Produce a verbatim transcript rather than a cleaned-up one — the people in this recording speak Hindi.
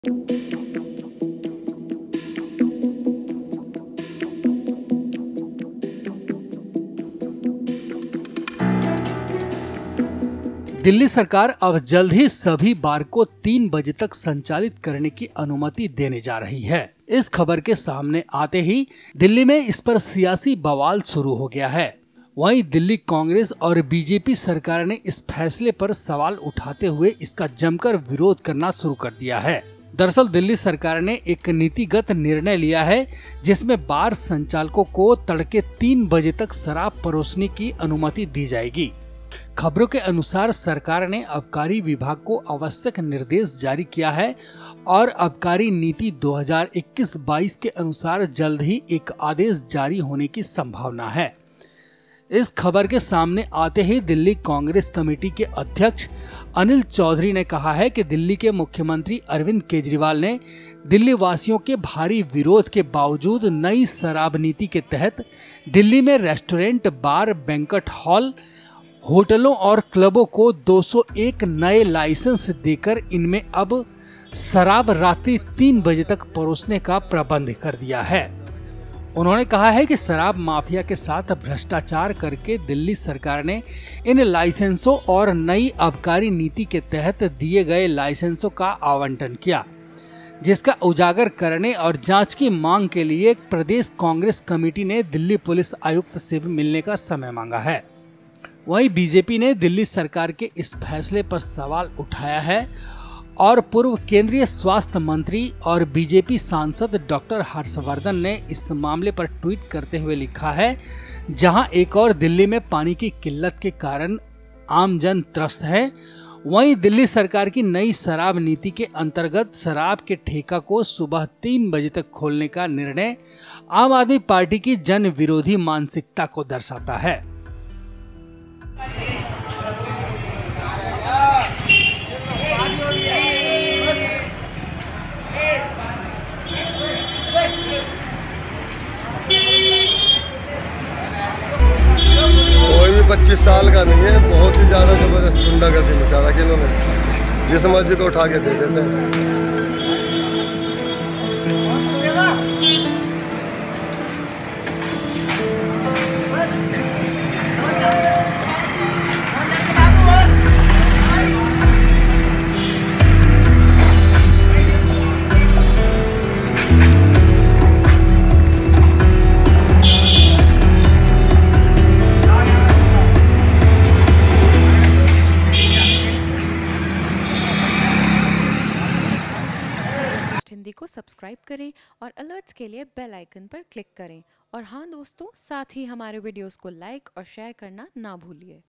दिल्ली सरकार अब जल्द ही सभी बार को तीन बजे तक संचालित करने की अनुमति देने जा रही है। इस खबर के सामने आते ही दिल्ली में इस पर सियासी बवाल शुरू हो गया है। वहीं दिल्ली कांग्रेस और बीजेपी सरकार ने इस फैसले पर सवाल उठाते हुए इसका जमकर विरोध करना शुरू कर दिया है। दरअसल दिल्ली सरकार ने एक नीतिगत निर्णय लिया है जिसमें बार संचालकों को तड़के तीन बजे तक शराब परोसने की अनुमति दी जाएगी। खबरों के अनुसार सरकार ने आबकारी विभाग को आवश्यक निर्देश जारी किया है और आबकारी नीति दो हज़ार इक्कीस बाईस के अनुसार जल्द ही एक आदेश जारी होने की संभावना है। इस खबर के सामने आते ही दिल्ली कांग्रेस कमेटी के अध्यक्ष अनिल चौधरी ने कहा है कि दिल्ली के मुख्यमंत्री अरविंद केजरीवाल ने दिल्ली वासियों के भारी विरोध के बावजूद नई शराब नीति के तहत दिल्ली में रेस्टोरेंट, बार, बैंक्वेट हॉल, होटलों और क्लबों को दो सौ एक नए लाइसेंस देकर इनमें अब शराब रात्रि तीन बजे तक परोसने का प्रबंध कर दिया है। उन्होंने कहा है कि शराब माफिया के साथ भ्रष्टाचार करके दिल्ली सरकार ने इन लाइसेंसों और नई आबकारी नीति के तहत दिए गए लाइसेंसों का आवंटन किया, जिसका उजागर करने और जांच की मांग के लिए प्रदेश कांग्रेस कमेटी ने दिल्ली पुलिस आयुक्त से भी मिलने का समय मांगा है। वहीं बीजेपी ने दिल्ली सरकार के इस फैसले पर सवाल उठाया है और पूर्व केंद्रीय स्वास्थ्य मंत्री और बीजेपी सांसद डॉक्टर हर्षवर्धन ने इस मामले पर ट्वीट करते हुए लिखा है, जहां एक और दिल्ली में पानी की किल्लत के कारण आमजन त्रस्त है, वहीं दिल्ली सरकार की नई शराब नीति के अंतर्गत शराब के ठेका को सुबह तीन बजे तक खोलने का निर्णय आम आदमी पार्टी की जन विरोधी मानसिकता को दर्शाता है। कोई भी पच्चीस साल का नहीं है, बहुत ही ज्यादा जबरदस्त गुंडागर्दी मचा रखी इन्होंने, जिस मर्जी को उठा के दे देते हैं। हिंदी को सब्सक्राइब करें और अलर्ट्स के लिए बेल आइकन पर क्लिक करें। और हाँ दोस्तों, साथ ही हमारे वीडियोस को लाइक और शेयर करना ना भूलिए।